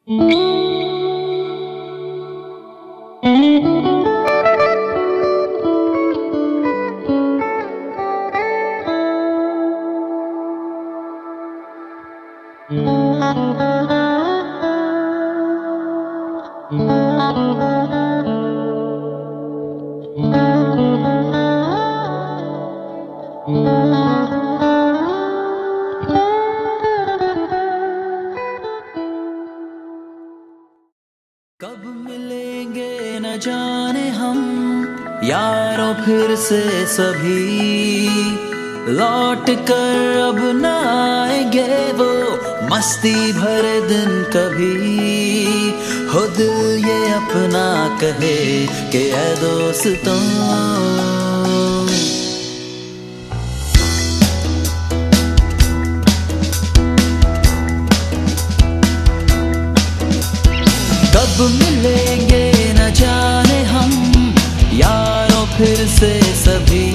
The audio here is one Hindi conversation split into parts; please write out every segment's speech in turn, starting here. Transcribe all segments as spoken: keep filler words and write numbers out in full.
कब मिलेंगे न जाने हम यारों फिर से सभी, लौट कर अब न आएंगे वो मस्ती भरे दिन कभी। हो दिल ये अपना कहे कि ऐ दोस्तों, कब मिलेंगे न जाने हम यारों फिर से सभी,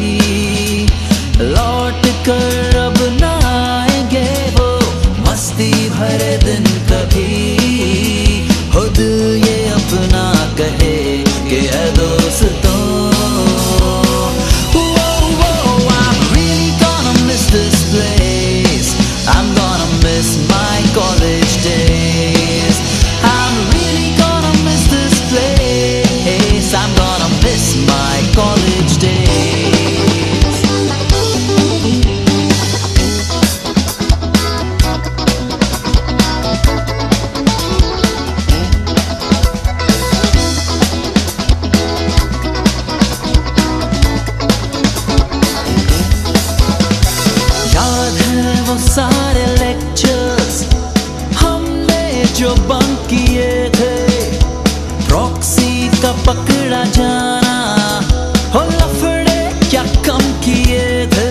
लौट कर अब न आएंगे वो मस्ती भरे दिन कभी। हो दिल ये अपना कहे कि ऐ दोस्तों, I'm really gonna miss this place, I'm gonna miss my college days, I'm really gonna miss this place, I'm gonna miss my college days. याद है वो सारे लेक्चर्स हमने जो बंक किए थे, प्रॉक्सी का पकड़ा जाना, हो लफड़े क्या कम किए थे।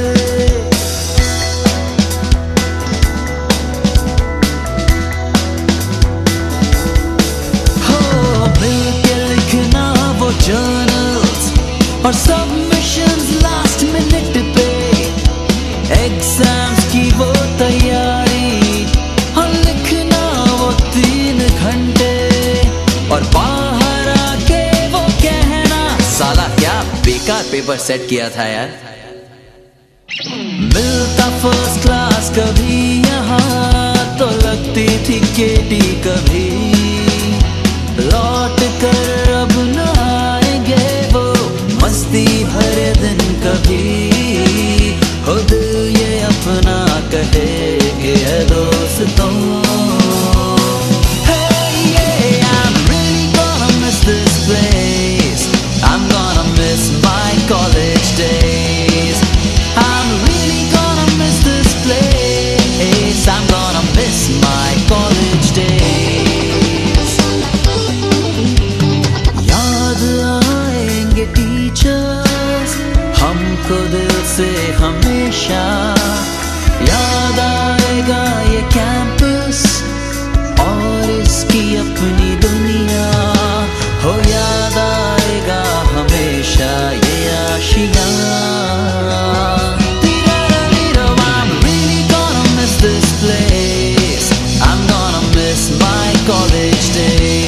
हो मिल के लिखना वो जर्नल्स और सबमिशंस लास्ट मिनट पे, एग्जाम्स की वो तैयारी और लिखना वो तीन घंटे, और बाहर आके वो कहना साला क्या बेकार पेपर सेट किया था यार। मिलता फर्स्ट क्लास कभी यहाँ तो लगती थी केटी कभी, लौट कर अब न आएंगे वो मस्ती भरे दिन कभी। हो दिल ये अपना कहे कि ऐ दोस्तों, hey yeah, I'm really gonna miss this place, I'm gonna miss my college days, I'm really gonna miss this place, I'm gonna miss my college days. याद आएंगे टीचर्स हमको दिल से हमेशा, याद आएगा ये कैंपस और इसकी अपनी दुनिया, हो याद आएगा हमेशा ये आशियाँ। I'm really gonna miss this place, I'm gonna miss my college days.